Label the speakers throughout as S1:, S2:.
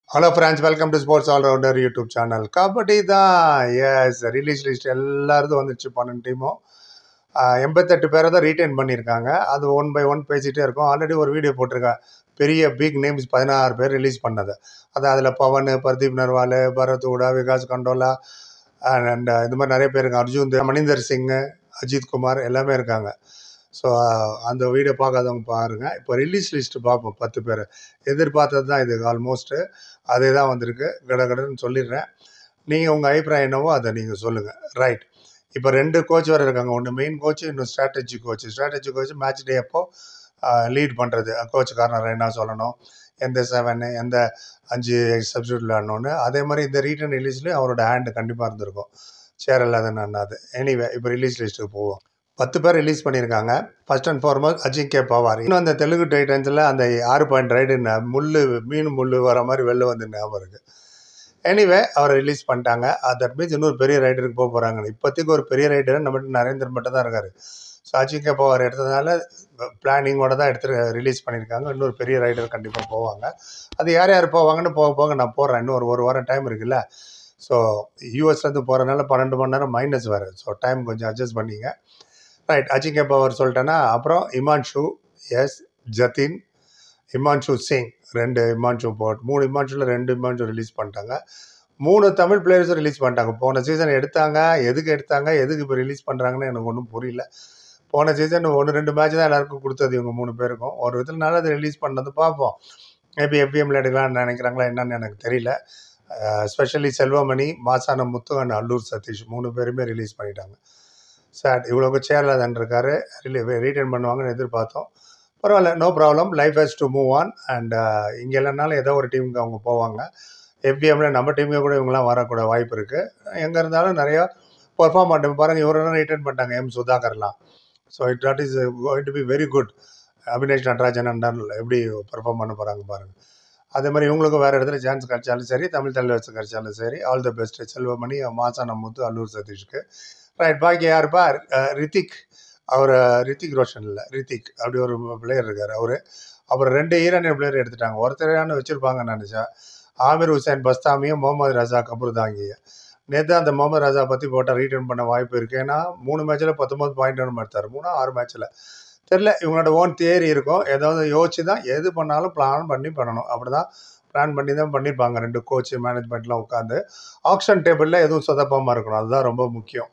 S1: Hello friends, welcome to sports all rounder YouTube channel. Kabaddi தான் எஸ் release list எல்லாருக்கும் வந்துடுச்சு. 12 டீமும் 88 பேரை தான் ரீட்டைன் பண்ணியிருக்காங்க. அது ஒன் பை ஒன் பேசிகிட்டே இருக்கும். ஆல்ரெடி ஒரு வீடியோ போட்டிருக்கேன், பெரிய பிக் நேம்ஸ் 16 பேர் ரிலீஸ் பண்ணது. அதில் பவன், பர்தீப் நர்வால், பரத் ஹூடா, விகாஸ் கண்டோலா அண்ட் இந்த மாதிரி நிறைய பேர் இருக்காங்க. அர்ஜுன், மணிந்தர் சிங், அஜித் குமார் எல்லாமே இருக்காங்க. ஸோ அந்த வீடியோ பார்க்காதவங்க பாருங்கள். இப்போ ரிலீஸ் லிஸ்ட்டு பார்ப்போம். 10 பேர் எதிர்பார்த்தது தான் இது. ஆல்மோஸ்ட்டு அதே தான் வந்திருக்கு. கடன்னு சொல்லிடுறேன். நீங்கள் உங்கள் அபிப்பிராயம் என்னவோ அதை நீங்கள் சொல்லுங்கள். ரைட். இப்போ 2 கோச் வேறு இருக்காங்க. ஒன்று மெயின் கோச், இன்னும் strategy coach. Strategy coach match day அப்போ லீட் பண்ணுறது. கோச் கார்னர் என்ன சொல்லணும், எந்த 7 எந்த 5 சப்ஸ்டியூட் விளாடணுன்னு. அதே மாதிரி இந்த ரீட்டன் ரிலீஸ்லேயும் அவரோட ஹேண்டு கண்டிப்பாக இருந்திருக்கும். சேர் இல்லாதன்னு அண்ணாது. எனிவே இப்போ ரிலீஸ் லிஸ்ட்டுக்கு போவோம். 10 பேர் ரிலீஸ் பண்ணியிருக்காங்க. First and foremost Ajinkya Pawar. இன்னும் அந்த தெலுங்கு டைட்டன்ஸில் அந்த 6 பாயிண்ட் ரைடுன்னு மீன் முள் வர மாதிரி வெளில வந்து ஞாபகம் இருக்குது. எனிவே அவரை ரிலீஸ் பண்ணிட்டாங்க. தட் மீன்ஸ் இன்னொரு பெரிய ரைடருக்கு போக போகிறாங்க. இப்போதைக்கு ஒரு பெரிய ரைடர் நம்மகிட்ட நரேந்திரன் மட்டும் தான் இருக்கார். ஸோ அஜிங்கே பவார் எடுத்ததுனால பிளானிங்கோட தான் எடுத்து ரிலீஸ் பண்ணியிருக்காங்க. இன்னொரு பெரிய ரைடர் கண்டிப்பாக போவாங்க. அது யார் யார் போவாங்கன்னு போக போக நான் போடுறேன். இன்னும் ஒரு வாரம் டைம் இருக்குல்ல. ஸோ யூஎஸ்லேருந்து போகிறதுனால 12 மணி நேரம் மைனஸ் வேறு. ஸோ டைம் கொஞ்சம் அட்ஜஸ்ட் பண்ணிங்க. ரைட். அஜிங்கே பவார் சொல்லிட்டேன்னா அப்புறம் இமான்ஷு, எஸ் ஜத்தின், இமான்ஷு சிங், 2 இமான்ஷு 3 இமான்ஷுவில் 2 இமான்ஷு ரிலீஸ் பண்ணிட்டாங்க. 3 தமிழ் பிளேயர்ஸும் ரிலீஸ் பண்ணிட்டாங்க. போன சீசன் எடுத்தாங்க, எதுக்கு இப்போ ரிலீஸ் பண்ணுறாங்கன்னு எனக்கு ஒன்றும் புரியல. போன சீசன் 1-2 மேட்ச் தான் எல்லாருக்கும் கொடுத்தது இவங்க 3 பேருக்கும். ஒரு விதத்தில் நல்லது ரிலீஸ் பண்ணது. பார்ப்போம், மேபி எஃப்எம்ல எடுக்கலாம்னு நினைக்கிறாங்களா என்னன்னு எனக்கு தெரியல. ஸ்பெஷலி செல்வமணி, மாசான முத்து அண்ட் அல்லூர் சதீஷ் 3 பேருமே ரிலீஸ் பண்ணிட்டாங்க. சார் இவ்வளோக்கு சேரில் தான் இருக்காரு. ரீட்டைன் பண்ணுவாங்கன்னு எதிர்பார்த்தோம். பரவாயில்ல, no problem. Life has to move on. And இங்கே இல்லைனாலும் ஏதோ ஒரு டீமுக்கு அவங்க போவாங்க. எஃபிஎம்ல நம்ம டீமுக்கு கூட இவங்களாம் வரக்கூட வாய்ப்பு இருக்குது. எங்கே இருந்தாலும் நிறையா பர்ஃபார்ம் பண்ணுறோம். பாருங்கள், இவரெல்லாம் ரீட்டைன் பண்ணிட்டாங்க, எம் சுதாகர்லாம். So that is going to be very good. Abinesh Nadarajan அண்டான் எப்படி பர்ஃபார்ம் பண்ண போகிறாங்க பாருங்கள். அதே மாதிரி இவங்களுக்கும் வேறு இடத்துல சான்ஸ் கிடைச்சாலும் சரி, தமிழ் தலைவர்ஸ் கிடைச்சாலும் சரி, ஆல் த பெஸ்ட். செல்வமணி, மாசான முத்து, அல்லூர் சதீஷ்க்கு. ரைட். பாக்கி யாருப்பா? ரித்திக். அவர் ரித்திக் ரோஷன் இல்லை, ரித்திக் அப்படி ஒரு பிளேயர் இருக்கார் அவர். அப்புறம் 2 ஈரானியன் பிளேயர் எடுத்துட்டாங்க. ஒருத்தரான வச்சுருப்பாங்கன்னு நினச்சேன். ஆமிர் ஹுசைன் பஸ்தாமியும் முகமது ரஜா கபூர்தாங்கிய. நேற்று அந்த முகமது ரஜா பற்றி போட்டால் ரீட்டர்ன் பண்ண வாய்ப்பு இருக்குது. ஏன்னா 3 மேட்ச்சில் 19 பாயிண்ட் எடுத்தார். 6 மேட்ச்சில் தெரில. இவங்களோட ஓன் தியரி இருக்கும். ஏதாவது யோசிச்சு தான் எது பண்ணாலும் பிளான் பண்ணி பண்ணணும். அப்படி தான் பிளான் பண்ணி தான் பண்ணியிருப்பாங்க 2 கோச் மேனேஜ்மெண்ட்லாம் உட்காந்து. ஆக்ஷன் டேபிளில் எதுவும் சொதப்பாமல் இருக்கணும். அதுதான் ரொம்ப முக்கியம்.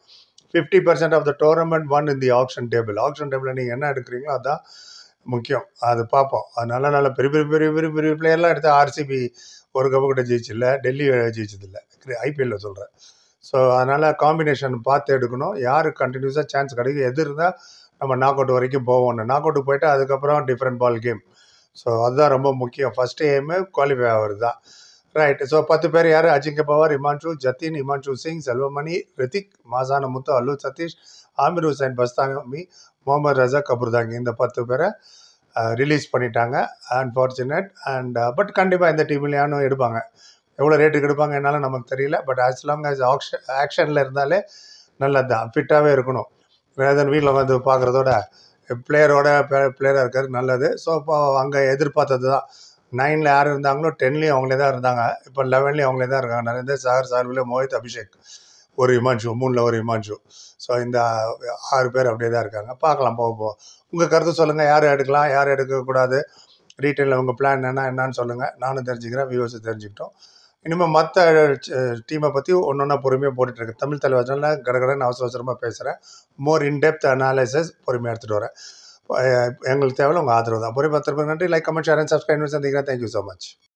S1: 50% of the tournament one in the auction table. Auction டேபிளில் நீங்கள் என்ன எடுக்கிறீங்களோ அதுதான் முக்கியம். அது பார்ப்போம். அது நல்ல பெரிய பிளேயர்லாம் எடுத்து ஆர்சிபி ஒரு கப்பு கிட்ட ஜெயிச்சில்ல, டெல்லி ஜெயிச்சதில்லை, ஐபிஎல்லில் சொல்கிறேன். ஸோ அதனால் காம்பினேஷன் பார்த்து எடுக்கணும். யார் கண்டினியூஸாக சான்ஸ் கிடைக்கும், எது இருந்தால் நம்ம நாக் அவுட் வரைக்கும் போவோம். நாக் அவுட்டு போயிட்டு அதுக்கப்புறம் டிஃப்ரெண்ட் பால் கேம். ஸோ அதுதான் ரொம்ப முக்கியம். ஃபஸ்ட்டு எய்மு குவாலிஃபை ஆகிறது தான். ரைட். ஸோ 10 பேர் யார்? அஜிங்கே பவார், இமான்ஷு, ஜத்தின், இமான்ஷு சிங், செல்வமணி, ரித்திக், மாசான முத்து, அல்லூர் சதீஷ், ஆமிர் ஹுசைன் பஸ்தாமி, முகமது ரஜா கபூர்தாங்கி. இந்த 10 பேரை ரிலீஸ் பண்ணிட்டாங்க. அன்ஃபார்ச்சுனேட். அண்ட் பட் கண்டிப்பாக இந்த டீம்லையானும் எடுப்பாங்க. எவ்வளோ ரேட்டுக்கு எடுப்பாங்க என்னாலும் நமக்கு தெரியல. பட் ஆஸ் லாங் ஆஸ் ஆக்ஷனில் இருந்தாலே நல்லது தான். ஃபிட்டாகவே இருக்கணும். வேதன் வீட்டில் வந்து பார்க்குறதோட பிளேயராக இருக்கிறது நல்லது. ஸோ இப்போ அங்கே எதிர்பார்த்தது தான். 9ல் யார் இருந்தாங்களோ 10லேயும் அவங்களே தான் இருந்தாங்க. இப்போ 11லேயும் அவங்களே தான் இருக்காங்க. நிறைய சாகர், சார்வில் மோஹித், அபிஷேக், ஒரு இமான்ஷு, 3ல் ஒரு இமான்ஷு. ஸோ இந்த 6 பேர் அப்படியே தான் இருக்காங்க. பார்க்கலாம் போக. உங்கள் கருத்து சொல்லுங்கள். யார் எடுக்கலாம், யார் எடுக்கக்கூடாது, ரீட்டைலில் உங்கள் பிளான் என்னன்னு சொல்லுங்கள். நானும் தெரிஞ்சுக்கிறேன், வியூவர்ஸை தெரிஞ்சுக்கிட்டோம். இனிமேல் மற்ற டீமை பற்றி ஒன்றா பொறுமையாக போட்டுட்ருக்கு. தமிழ் தலைவர்னால கடகடன்னு அவசரமாக பேசுகிறேன். மோர் இன்டெப்த் அனாலிசிஸ் பொறுமையாக எடுத்துகிட்டு வரேன். எங்களுக்கு தேவையில்ல உங்கள் ஆதரவு தான். பொறுமை 10 நன்றி. Like, comment, share and subscribe சந்திக்கிறேன். Thank you so much.